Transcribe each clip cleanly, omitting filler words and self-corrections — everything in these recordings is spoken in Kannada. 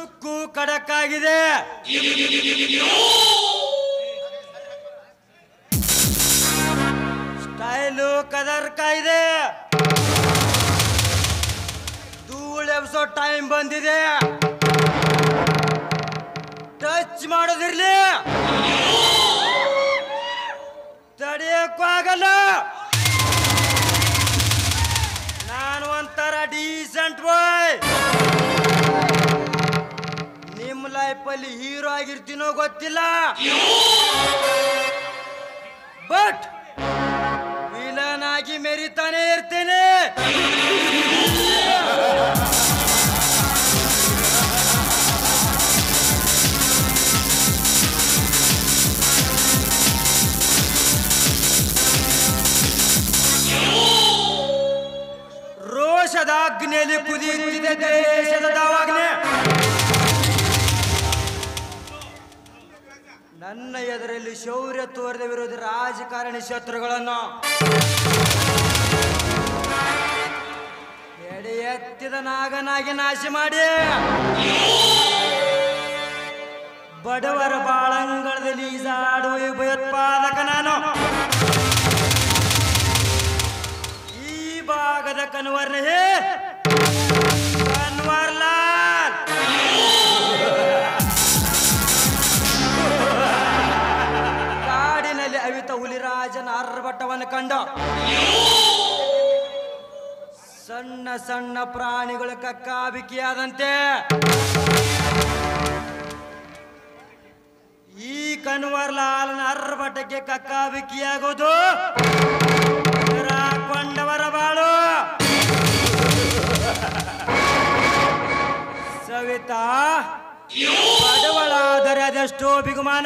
ಲುಕ್ಕು ಖಡಕ್ ಆಗಿದೆ, ಸ್ಟೈಲು ಕದರ್ಕ ಇದೆ, ಧೂಳು ಎಬ್ಸೋ ಟೈಮ್ ಬಂದಿದೆ. ಟಚ್ ಮಾಡೋದಿರ್ಲಿ, ತಡೆಯಕ್ಕೂ ಆಗಲ್ಲ. ನಾನು ಒಂಥರ ಡೀಸೆಂಟ್ ಬಾಯ್. ನಿಮ್ಮ ಲೈಫಲ್ಲಿ ಹೀರೋ ಆಗಿರ್ತೀನೋ ಗೊತ್ತಿಲ್ಲ, ಬಟ್ ವಿಲನ್ ಆಗಿ ಮೆರಿತಾನೆ ಇರ್ತೇನೆ. ರೋಷದ ಅಗ್ನಿಯಲ್ಲಿ ಕುದಿಯುತ್ತಿದೆ ದೇಶದ ದಾವಾಗ್ನೆ. ನನ್ನ ಎದುರಲ್ಲಿ ಶೌರ್ಯ ತೋರಿದ ವಿರೋಧಿ ರಾಜಕಾರಣಿ ಶತ್ರುಗಳನ್ನು ಎಡೆ ಎತ್ತಿದ ನಾಗನಾಗಿ ನಾಶ ಮಾಡಿ ಬಡವರ ಬಾಳಂಗಳದಲ್ಲಿ ಈಜಾಡುವ ಭಯೋತ್ಪಾದಕ ನಾನು. ಈ ಭಾಗದ ಕನ್ವರ್ನೇ ಕನ್ವರ್ ಲಾಲ್. ಕಾಡಿನಲ್ಲಿ ಅವಿತ ಹುಲಿರಾಜನ ಆರ್ಭಟವನ್ನು ಕಂಡ ಸಣ್ಣ ಸಣ್ಣ ಪ್ರಾಣಿಗಳು ಕಕ್ಕಾಬಿಕ್ಕಿಯಾದಂತೆ ಈ ಕನ್ವರ್ ಲಾಲ್ನ ಆರ್ಭಟಕ್ಕೆ ಕಕ್ಕಾಬಿಕ್ಕಿಯಾಗೋದು ಕೊಂಡವರ ಬಾಳು. ಸವಿತಾ ಬಡವಳಾದರೆ ಅದೆಷ್ಟೋ ಬಿಗುಮಾನ.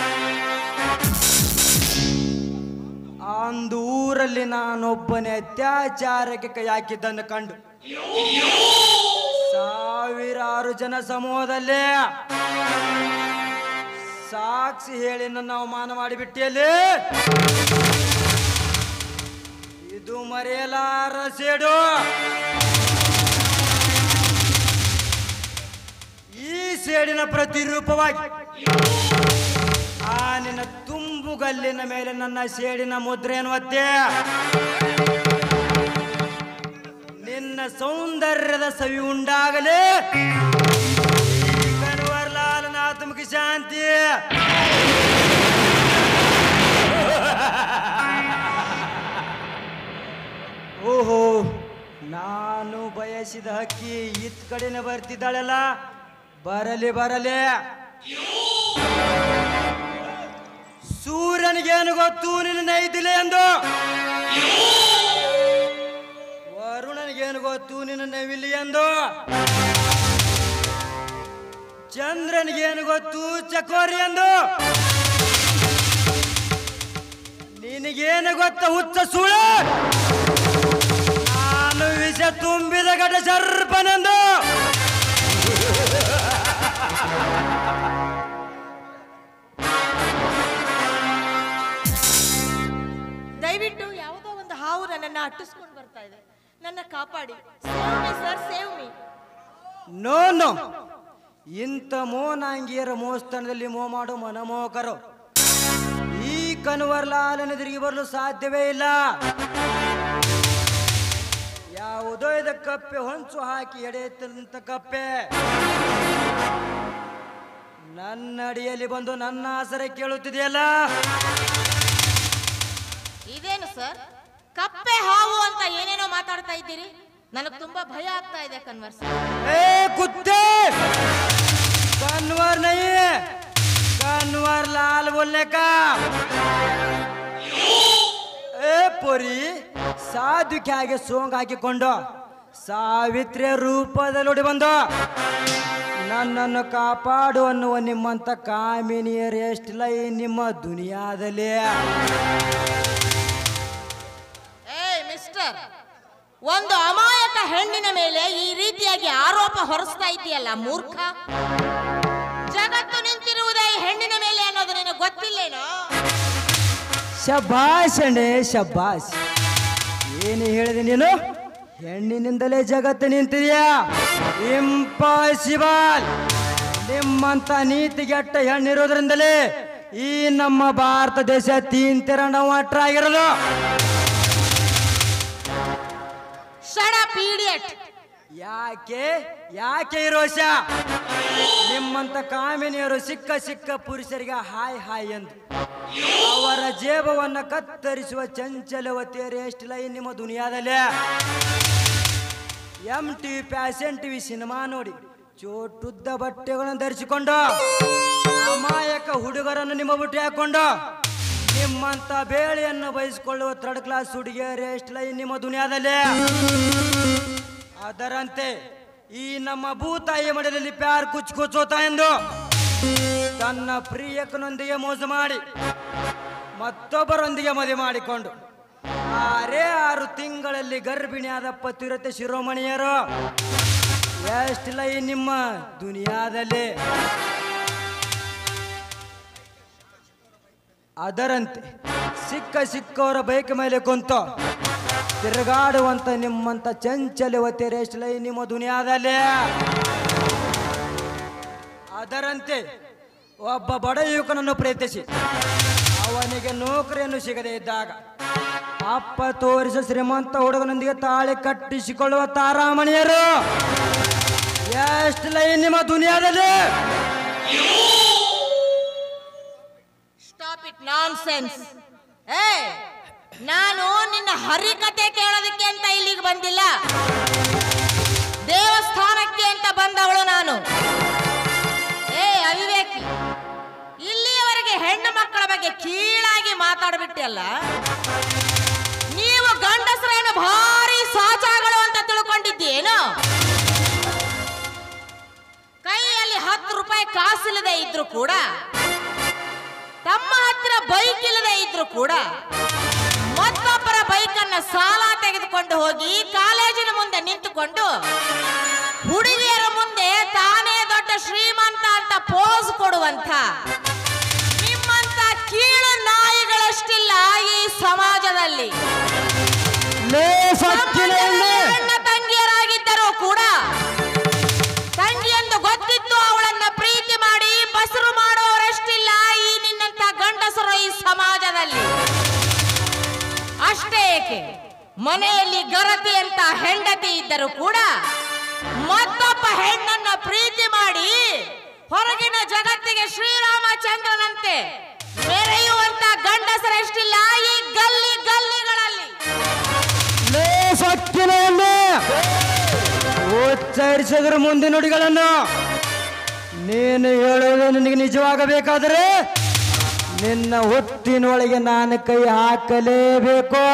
ಅಂದು ಊರಲ್ಲಿ ನಾನೊಬ್ಬನೇ ಅತ್ಯಾಚಾರಕ್ಕೆ ಕೈ ಹಾಕಿದ್ದನ್ನು ಕಂಡು ಸಾವಿರಾರು ಜನ ಸಮೂಹದಲ್ಲಿ ಸಾಕ್ಷಿ ಹೇಳಿ ನನ್ನ ಅವಮಾನ ಮಾಡಿಬಿಟ್ಟಿಯಲ್ಲಿ. ಇದು ಮರೆಯಲಾರ ಸೇಡು. ಈ ಸೇಡಿನ ಪ್ರತಿರೂಪವಾಗಿ ಆ ನಿನ್ನ ತುಂಬುಗಲ್ಲಿನ ಮೇಲೆ ನನ್ನ ಸೇಡಿನ ಮುದ್ರೆಯನ್ನು ಒತ್ತೆ ನಿನ್ನ ಸೌಂದರ್ಯದ ಸವಿ ಉಂಡಾಗಲೇ ಕನ್ವರ್ ಲಾಲ್ನ ಆತ್ಮಕ್ಕೆ ಶಾಂತಿ. ಓಹೋ, ನಾನು ಬಯಸಿದ ಹಕ್ಕಿ ಇತ್ ಕಡೆನೆ ಬರ್ತಿದ್ದಾಳಲ್ಲ. ಬರಲಿ ಬರಲಿ. ಸೂರ್ಯನಿಗೇನು ಗೊತ್ತು ನಿನ್ನ ನೈದಿಲೆ ಎಂದು, ವರುಣನಿಗೇನು ಗೊತ್ತು ನಿನ್ನ ನವಿಲಿ ಎಂದು, ಚಂದ್ರನಿಗೇನು ಗೊತ್ತು ಚಕೋರಿ ಎಂದು, ನಿನಗೇನು ಗೊತ್ತ ಹುಚ್ಚ ಸುಳ್ಳು ನಾನು ವಿಷ ತುಂಬಿದ ಘಟ ಸರ್ಪನೆಂದು. ದಯವಿಟ್ಟು ಯಾವುದೋ ಒಂದು ಹಾವು ನನ್ನನ್ನು ಅಟ್ಟಿಸ್ಕೊಂಡು ಬರ್ತಾ ಇದೆ, ನನ್ನ ಕಾಪಾಡಿ. Sir, save me. No no, ಇಂಥ ಮೋನಾಂಗಿಯರ ಮೋಸ್ತನದಲ್ಲಿ ಮೋ ಮಾಡೋ ಮನಮೋಕರು ಈ ಕನ್ವರ್ ಲಾಲನ ಎದುರಿಗೆ ಬರಲು ಸಾಧ್ಯವೇ ಇಲ್ಲ. ಯಾವುದೋ ಇದ ಕಪ್ಪೆ ಹೊಂಚು ಹಾಕಿ ಎಡೆಯುತ್ತಂತ ಕಪ್ಪೆ ನನ್ನ ಅಡಿಯಲ್ಲಿ ಬಂದು ನನ್ನ ಆಸರೆ ಕೇಳುತ್ತಿದೆಯಲ್ಲ. ಇದೇನು ಸರ್, ಕಪ್ಪೆ ಹಾವು ಅಂತ ಏನೇನೋ ಮಾತಾಡ್ತಾ ಇದ್ದೀರಿ? ನನಗೆ ತುಂಬಾ ಭಯ ಆಗ್ತಾ ಇದೆ ಕನ್ವರ್ ಸರ್. ಏ ಕುತ್ತೆ, कन्वर नहीं है, कन्वर लाल बोलने का। ए पोरी ಸಾಧುಕ್ಕೆ ಹಾಗೆ ಸೋಂಗ್ ಹಾಕಿಕೊಂಡು ಸಾವಿತ್ರಿಯ ರೂಪದಲ್ಲಿ ಬಂದು ನನ್ನನ್ನು ಕಾಪಾಡು ಅನ್ನುವ ನಿಮ್ಮಂತ ಕಾಮಿನಿಯರು ಎಷ್ಟಿಲ್ಲ ಈ ನಿಮ್ಮ ದುನಿಯಾದಲ್ಲಿ. ಮಿಸ್ಟರ್, ಒಂದು ಅಮಾಯಕ ಹೆಣ್ಣಿನ ಮೇಲೆ ಈ ರೀತಿಯಾಗಿ ಆರೋಪ ಹೊರಿಸ್ತಾ ಇದೆಯಲ್ಲ ಮೂರ್ಖ. ಜಗತ್ತು ನಿಂತಿರುವುದೇ ಹೆಣ್ಣಿನ ಮೇಲೆ ಅನ್ನೋದು ನಿನಗೆ ಗೊತ್ತಿಲ್ಲೇನೋ? ಶಬಾಷ್ ಅಂಡೆ ಶಬಾಷ್. ಏನು ಹೇಳಿದೆ ನೀನು? ಹೆಣ್ಣಿನಿಂದಲೇ ಜಗತ್ತು ನಿಂತಿದೆಯಾ? ಇಂಪಾಸಿಬಲ್. ನಿಮ್ಮಂತ ನೀತಿಗೆಟ್ಟ ಹೆಣ್ಣಿರೋದ್ರಿಂದಲೇ ಈ ನಮ್ಮ ಭಾರತ ದೇಶ ತೀನ್ ಆಗಿರೋದು. ಯಾಕೆ ಯಾಕೆ ಈ ರೋಷ? ನಿಮ್ಮಂತ ಕಾಮಿನಿಯರು ಸಿಕ್ಕ ಪುರುಷರಿಗೆ ಹಾಯ್ ಹಾಯ್ ಎಂದು ಅವರ ಜೇಬವನ್ನ ಕತ್ತರಿಸುವ ಚಂಚಲವತಿಯರು ಎಷ್ಟಿಲ್ಲ ಈ ನಿಮ್ಮ ದುನಿಯಾದಲ್ಲಿ. MTV ಫ್ಯಾಷನ್ TV ಸಿನಿಮಾ ನೋಡಿ ಚೋಟುದ್ದ ಬಟ್ಟೆಗಳನ್ನು ಧರಿಸಿಕೊಂಡು ಅಮಾಯಕ ಹುಡುಗರನ್ನು ನಿಮ್ಮ ಬುಟ್ಟಿ ಹಾಕೊಂಡು ನಿಮ್ಮಂತ ಬೇಳೆಯನ್ನು ಬಯಸಿಕೊಳ್ಳುವ 3rd ಕ್ಲಾಸ್ ಹುಡುಗಿಯರು ಎಷ್ಟಿಲ್ಲ ಈ ನಿಮ್ಮ ದುನಿಯಾದಲ್ಲಿ. ಅದರಂತೆ ಈ ನಮ್ಮ ಭೂತಾಯಿ ಮಡಲಲ್ಲಿ ಪ್ಯಾರ್ ಕುಚ್ಚೋತ ಎಂದು ತನ್ನ ಪ್ರಿಯಕನೊಂದಿಗೆ ಮೋಸ ಮಾಡಿ ಮತ್ತೊಬ್ಬರೊಂದಿಗೆ ಮದುವೆ ಮಾಡಿಕೊಂಡು 6 ತಿಂಗಳಲ್ಲಿ ಗರ್ಭಿಣಿಯಾದ ಪತಿವ್ರತೆ ಶಿರೋಮಣಿಯರು ಎಷ್ಟಿಲ್ಲ ಈ ನಿಮ್ಮ ದುನಿಯಾದಲ್ಲಿ. ಅದರಂತೆ ಸಿಕ್ಕವರ ಬೈಕ್ ಮೇಲೆ ಕುಂತು ತಿರುಗಾಡುವಂತ ನಿಮ್ಮಂತ ಚಂಚಲವತಿಯರು ಎಷ್ಟಿಲ್ಲ ಈ ನಿಮ್ಮ ದುನಿಯಾದಲ್ಲಿ. ಅದರಂತೆ ಒಬ್ಬ ಬಡ ಯುವಕನನ್ನು ಪ್ರೀತಿಸಿ ಅವನಿಗೆ ನೌಕರಿಯನ್ನು ಸಿಗದೇ ಇದ್ದಾಗ ಅಪ್ಪ ತೋರಿಸ ಶ್ರೀಮಂತ ಹುಡುಗನೊಂದಿಗೆ ತಾಳಿ ಕಟ್ಟಿಸಿಕೊಳ್ಳುವ ತಾರಾಮಣಿಯರು ಎಷ್ಟಿಲ್ಲ ಈ ನಿಮ್ಮ ದುನಿಯಾದಲ್ಲಿ. Stop it nonsense. ನಾನು ನಿನ್ನ ಹರಿಕತೆ ಕೇಳೋದಕ್ಕೆ ಅಂತ ಇಲ್ಲಿಗೆ ಬಂದಿಲ್ಲ, ದೇವಸ್ಥಾನಕ್ಕೆ ಅಂತ ಬಂದವಳು ನಾನು. ಅವಿವೇಕಿ, ಇಲ್ಲಿಯವರೆಗೆ ಹೆಣ್ಣು ಮಕ್ಕಳ ಬಗ್ಗೆ ಕೀಳಾಗಿ ಮಾತಾಡ್ಬಿಟ್ಟಲ್ಲ. ನೀವು ಗಂಡಸರೇನು ಭಾರಿ ಸಾಚಾಗಳು ಅಂತ ತಿಳ್ಕೊಂಡಿದ್ದೇನು? ಕೈಯಲ್ಲಿ 10 ರೂಪಾಯಿ ಕಾಸಿಲ್ಲದೆ ಇದ್ರು ಕೂಡ, ತಮ್ಮ ಹತ್ತಿರ ಬೈಕ್ ಇಲ್ಲದೆ ಇದ್ರು ಕೂಡ ಮತ್ತೊಬ್ಬರ ಬೈಕನ್ನ ಸಾಲ ತೆಗೆದುಕೊಂಡು ಹೋಗಿ ಕಾಲೇಜಿನ ಮುಂದೆ ನಿಂತುಕೊಂಡು ಹುಡುಗಿಯರ ಮುಂದೆ ತಾನೇ ದೊಡ್ಡ ಶ್ರೀಮಂತ ಅಂತ ಪೋಸ್ ಕೊಡುವಂತ ನಿಮ್ಮಂತ ಕೀಳು ನಾಯಿಗಳಷ್ಟಿಲ್ಲ ಈ ಸಮಾಜದಲ್ಲಿ. ನನ್ನ ತಂಗಿಯರಾಗಿದ್ದರೂ ಕೂಡ ತಂಗಿ ಎಂದು ಗೊತ್ತಿತ್ತು ಅವಳನ್ನ ಪ್ರೀತಿ ಮಾಡಿ ಬಸರು ಮಾಡುವವರಷ್ಟಿಲ್ಲ ಈ ನಿನ್ನಂತ ಗಂಡಸರು ಈ ಸಮಾಜದಲ್ಲಿ. ಅಷ್ಟೇ ಏಕೆ, ಮನೆಯಲ್ಲಿ ಗರತಿ ಅಂತ ಹೆಂಡತಿ ಇದ್ದರೂ ಕೂಡ ಮತ್ತೊಬ್ಬ ಹೆಣ್ಣನ್ನ ಪ್ರೀತಿ ಮಾಡಿ ಹೊರಗಿನ ಜಗತ್ತಿಗೆ ಶ್ರೀರಾಮಚಂದ್ರನಂತೆ ಮೆರೆಯುವಂತ ಗಂಡಸರೆಷ್ಟಿಲ್ಲ ಈ ಗಲ್ಲಿಗಳಲ್ಲಿ. ಉಚ್ಚರಿಸಿದ್ರ ಮುಂದೆ ನುಡಿಗಳನ್ನು ನೀನು ಹೇಳುವುದು ನಿನಗೆ ನಿಜವಾಗಬೇಕಾದರೆ ನಿನ್ನ ಹೊತ್ತಿನೊಳಗೆ ನಾನು ಕೈ ಹಾಕಲೇಬೇಕು.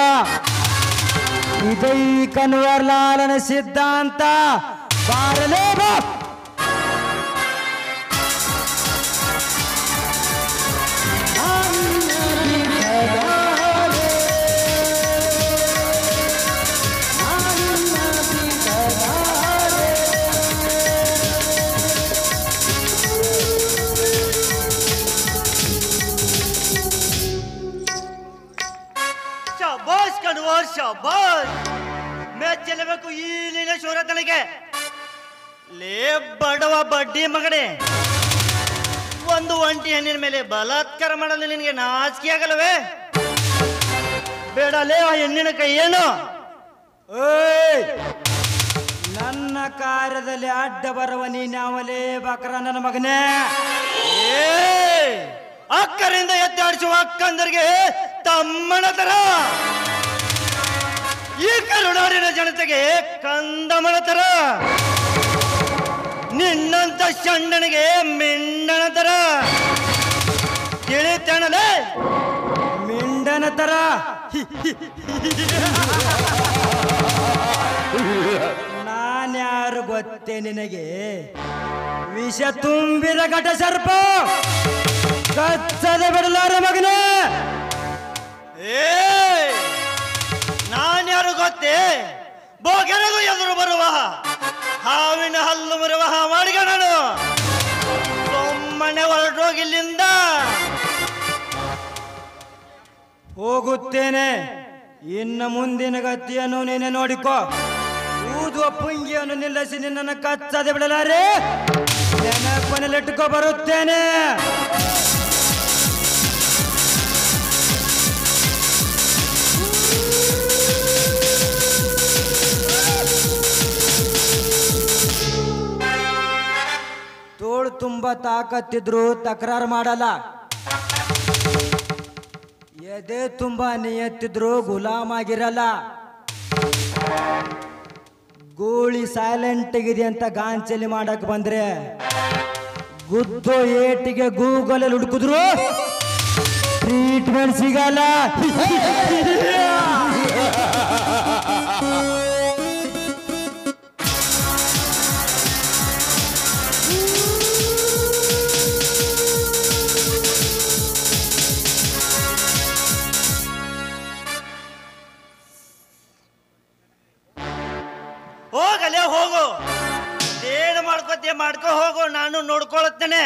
ಇದೈ ಕನ್ವರ್ಲಾಲನ ಸಿದ್ಧಾಂತ. ಬಾರಲೇಬೋ ಶಾಬಾಷ್, ಮೆಚ್ಚಲೇಬೇಕು ಈ ನಿನ್ನ ಶೂರತನಿಗೆ. ಲೇ ಬಡವ ಬಡ್ಡಿ ಮಗನೇ, ಒಂದು ಒಂಟಿ ಹೆಣ್ಣಿನ ಮೇಲೆ ಬಲಾತ್ಕಾರ ಮಾಡಲು ನಿನಗೆ ನಾಚಿಕೆ ಆಗಲ್ವೇ? ಬೇಡಲೇ ಆ ಹೆಣ್ಣಿನ ಕೈ ಏನು? ನನ್ನ ಕಾರ್ಯದಲ್ಲಿ ಅಡ್ಡ ಬರುವ ನೀನ್ಯಾವಲೇ ಬಕರ ನನ್ನ ಮಗನೇ. ಅಕ್ಕರಿಂದ ಎತ್ತಾಡಿಸುವ ಅಕ್ಕಂದರಿಗೆ ತಮ್ಮನ ತರ, ಈ ಕರುನಾಡಿನ ಜನತೆಗೆ ಕಂದಮನ ತರ, ನಿನ್ನಂತ ಚಂಡನಿಗೆ ಮಿಂಡನ ತರ. ತಿಳಿತಣಲೇ? ಮಿಂಡನ ತರ ನಾನ್ಯಾರು ಗೊತ್ತೇ ನಿನಗೆ? ವಿಷ ತುಂಬಿದ ಘಟ ಸರ್ಪ, ಕಚ್ಚದೆ ಬಿಡಲಾರ ಮಗನೇ. ನಾನ್ಯಾರು ಗೊತ್ತೇ? ಬೋಗೆರೆದು ಎದುರು ಬರುವ ಹಾವಿನ ಹಲ್ಲು ಮುರುವ ಮಾಡಿಗ ನಾನು ಸುಮ್ಮನೆ ಹೊರಟೋಗಿಲ್ಲಿಂದ ಹೋಗುತ್ತೇನೆ. ಇನ್ನು ಮುಂದಿನ ಗತಿಯನ್ನು ನೀನೆ ನೋಡಿಕೋ. ಊದುವ ಪುಂಗಿಯನ್ನು ನಿಲ್ಲಿಸಿ ನಿನ್ನನ್ನು ಕಚ್ಚದೆ ಬಿಡಲಾರೆ. ಅಪ್ಪನಲ್ಲಿಟ್ಟುಕೋ ಬರುತ್ತೇನೆ. ತೋಳು ತುಂಬ ತಾಕತ್ತಿದ್ರು ತಕರಾರು ಮಾಡಲ್ಲ, ಎದೆ ತುಂಬ ನಿಯತ್ತಿದ್ರು ಗುಲಾಮ್ ಆಗಿರಲ್ಲ. ಗೋಳಿ ಸೈಲೆಂಟ್ ಆಗಿದೆ ಅಂತ ಗಾಂಚಲಿ ಮಾಡಕ್ ಬಂದ್ರೆ ಗುದ್ದು ಏಟಿಗೆ ಗೂಗಲ್ ಅಲ್ಲಿ ಹುಡುಕಿದ್ರು ಟ್ರೀಟ್ಮೆಂಟ್ ಸಿಗಲ್ಲ. ಹೋಗಲೇ ಹೋಗು, ಏನು ಮಾಡ್ಕೋತೀಯ ಮಾಡ್ಕೋ ಹೋಗು, ನಾನು ನೋಡ್ಕೊಳತ್ತೇನೆ.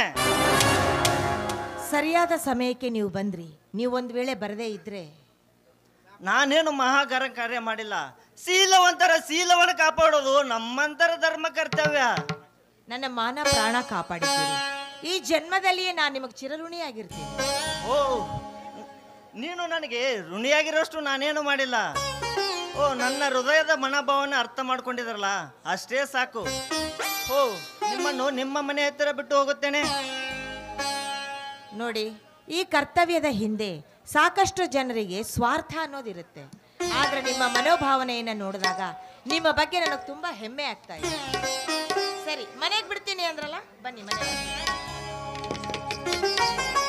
ಸರಿಯಾದ ಸಮಯಕ್ಕೆ ನೀವು ಬಂದ್ರಿ. ನೀವು ಒಂದು ವೇಳೆ ಬರದೇ ಇದ್ರೆ ನಾನೇನು ಮಹಾಗಾರ ಕಾರ್ಯ ಮಾಡಿಲ್ಲ. ಶೀಲವಂತರ ಶೀಲವನ್ನು ಕಾಪಾಡೋದು ನಮ್ಮಂತರ ಧರ್ಮ ಕರ್ತವ್ಯ. ನನ್ನ ಮಾನ ಪ್ರಾಣ ಕಾಪಾಡಿದ್ದೀರಿ. ಈ ಜನ್ಮದಲ್ಲಿಯೇ ನಾನು ನಿಮಗೆ ಚಿರಋಣಿಯಾಗಿರ್ತೀನಿ. ಓ, ನೀನು ನನಗೆ ಋಣಿಯಾಗಿರೋಷ್ಟು ನಾನೇನು ಮಾಡಿಲ್ಲ. ಓ, ನನ್ನ ಹೃದಯದ ಮನೋಭಾವನೆ ಅರ್ಥ ಮಾಡ್ಕೊಂಡಿದ್ರಲ್ಲ, ಅಷ್ಟೇ ಸಾಕು. ಓ, ನಿಮ್ಮನ್ನು ನಿಮ್ಮ ಮನೆ ಹತ್ತಿರ ಬಿಟ್ಟು ಹೋಗುತ್ತೇನೆ. ನೋಡಿ, ಈ ಕರ್ತವ್ಯದ ಹಿಂದೆ ಸಾಕಷ್ಟು ಜನರಿಗೆ ಸ್ವಾರ್ಥ ಅನ್ನೋದಿರುತ್ತೆ. ಆದ್ರೆ ನಿಮ್ಮ ಮನೋಭಾವನೆಯನ್ನು ನೋಡಿದಾಗ ನಿಮ್ಮ ಬಗ್ಗೆ ನನಗೆ ತುಂಬಾ ಹೆಮ್ಮೆ ಆಗ್ತಾ ಇದೆ. ಸರಿ, ಮನೆಗೆ ಬಿಡ್ತೀನಿ ಅಂದ್ರಲ್ಲ, ಬನ್ನಿ ಮನೆಗೆ.